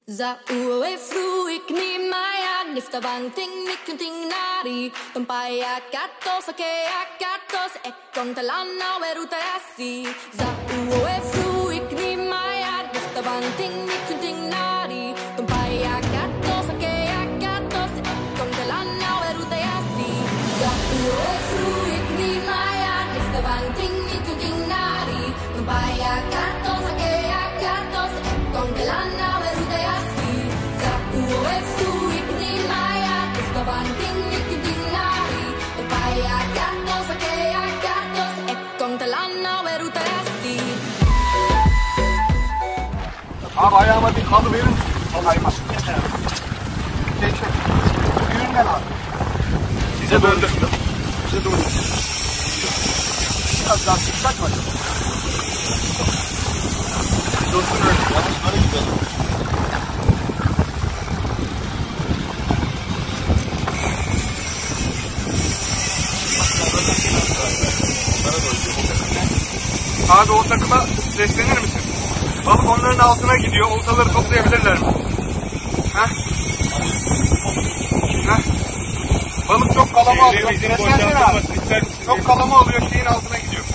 Za uwe fruik ni maya nifta banting nikunting nari tumpaya katos akea katos ekon talana weruta yasi. Za uwe fruik ni maya nifta banting nikunting nari tumpaya katos akea katos ekon talana weruta yasi. Za uwe fruik ni maya nifta banting nikunting nari tumpaya katos akea katos ekon talana weruta yasi. Uwe fruik ni maya nifta banting nikunting nari tumpaya katos akea katos ekon talana weruta yasi. Abi ayağıma bir kalı verir misin? Kaymaz. Çek. Yüründen abi. Size döndü. Size doğru. Biraz daha sıksak mı? Dursun öyle. Yalnız böyle gidelim. Abi o takıma seslenir misin? Balık onların altına gidiyor. Oltaları toplayabilirler mi? Heh? Heh? Balık çok kalama alıyor. Seslensene abi. Çok kalama alıyor. Şeyin altına gidiyor.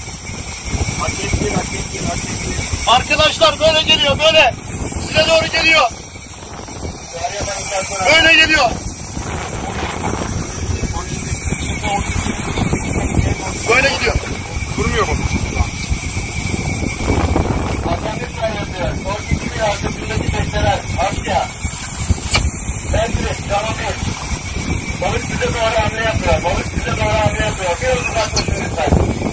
Arkadaşlar böyle geliyor böyle. Size doğru geliyor. Böyle geliyor. Böyle gidiyor. Durmuyor mu? Son 2 bin arkasındaki tekneler. Asya. Endres, Canabir. Balık size doğru hamle yapıyor. Balık size doğru hamle yapıyor. Biraz uzaklaşın lütfen.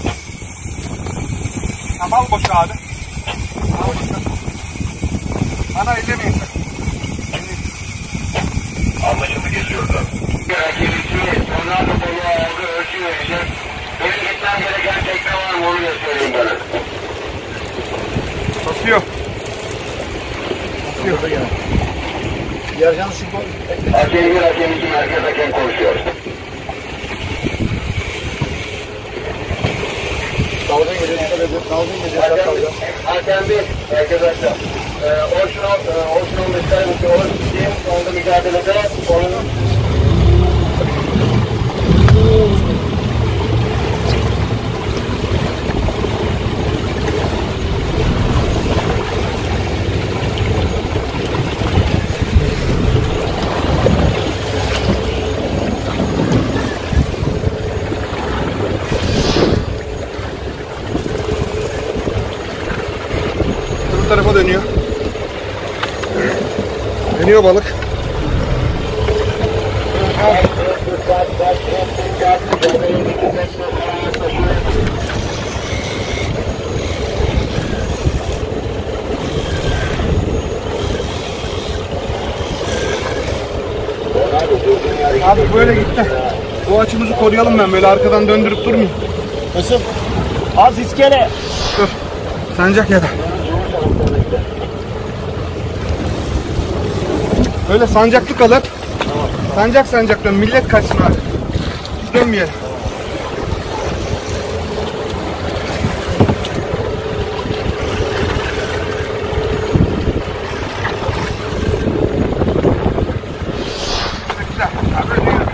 Tamam boş abi. Al boş. Bana ellemeyin sen. Anlaşıldı geçiyordu. Rakibisi tornado balığı aldı. Ölçü verecek. Benim gitmem gereken tekne var mı onu göstereyim bana. Basıyor. Basıyor. Yarcan şu bu. Hakem 2 merkez hakem konuşuyor. Dalga geliyor. Dalga geliyor. Hakem 1 arkadaşlar. Ocean Mesaj'ın sonunda mücadelede onun Bu tarafa dönüyor. Dönüyor balık. Abi böyle gitti. Bu açımızı koruyalım, ben böyle arkadan döndürüp durmayayım. Nasıl? Az iskele. Dur. Sancak ya da. Böyle sancaklı kalır. Sancak dön. Millet kaçsın abi. Biz dönmeyelim. Güzel. Abi böyle yürü.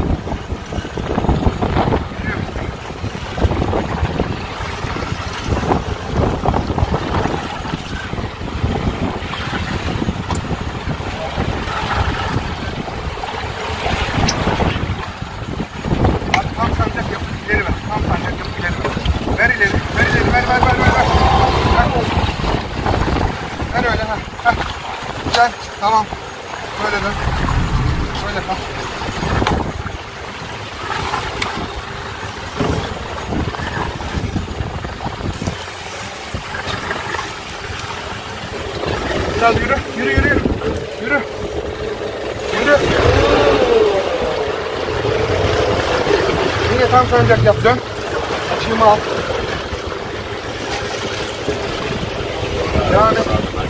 Ver öyle ha. Heh. Güzel. Tamam. Böyle dön. Böyle kal. Biraz yürü. Yürü. Yine tam sancak yap. Dön. Açığımı al. Devam et.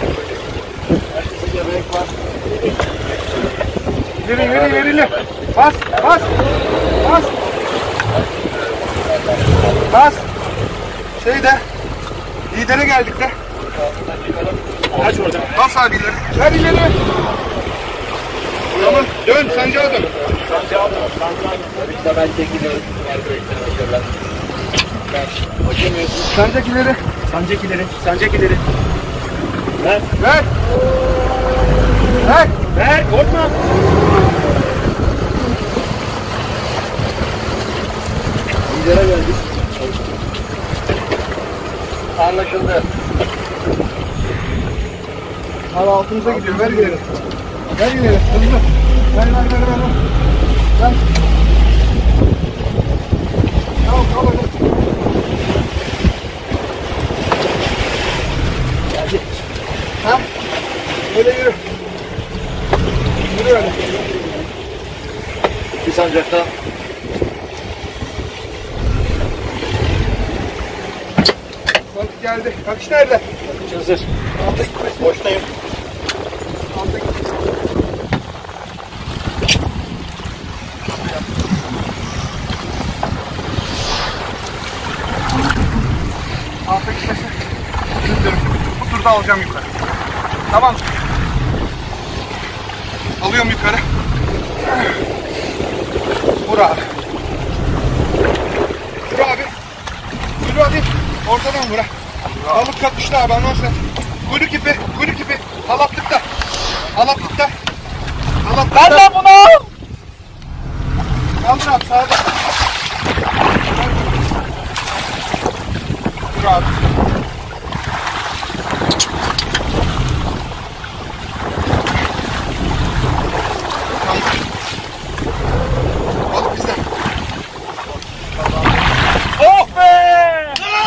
İleri. Bas. Şeyde. Lidere geldik de. Aç oradan. Bas abi ileri. Ver ileri. Tamam. Dön. Sancağa dön. Ben çekiliyorum. Sancak ileri. Sancak ileri. Sancak ileri. Ver. Ver. Ver. Ver. Korkma. İlere geldik. Anlaşıldı. Al altımıza gidiyor. Ver ileri. Ver ileri. Hızlı. Ver. Ver. Tamam. Hadi. Ha? Öyle yürü. Yürü öyle. Bir sancakta. Balık geldi. Kalkış nerede? Hazır. Altta gitmesin. Boştayım. Altta gitmesin. Altta gitmesin. Bu turda alacağım yukarı. Tamam. Alıyorum yukarı. Vur abi. Vur abi. Vur abi. Ortadan vur ha. Balık kalkıştı abi anons et. Kuyruk ipi. Halatlıkta. Ver lan bunu. Kaldır abi sağda. Vur abi. Tamam. Balık bizde. Oh be.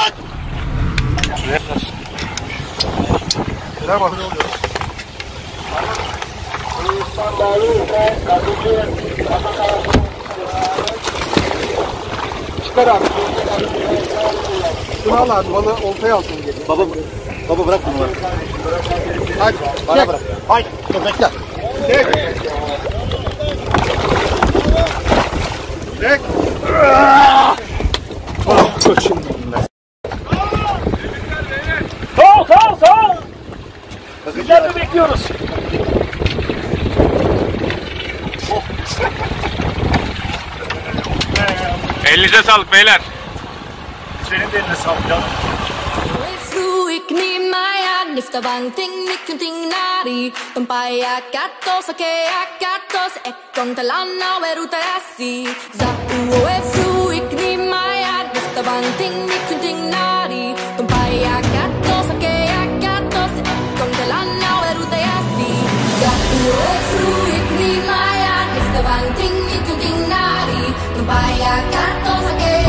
Güzel balık oluyor. Çıkar abi. Şunu al abi, balığı oltaya alsın geri. Baba bırak bunu. Hadi, Bana bırak. Hayır. Dur bekle. çek. Çek. Koçum be. Sağ ol. Sizler de bekliyoruz. Elinize sağlık beyler. Senin de eline sağlık canım. Fru i knivmajan, lyfta vagn, ting, nicken, ting, nari. Tumpaya katto, sakea katto, se ekkon talanna, veruta jassi. Za uo fru i knivmajan, lyfta vagn, ting, nicken, ting, nari. Tumpaya katto, sakea katto, se ekkon talanna, veruta jassi. Za uo fru i knivmajan, lyfta vagn, ting, nicken, ting, nari. Tumpaya katto, sakea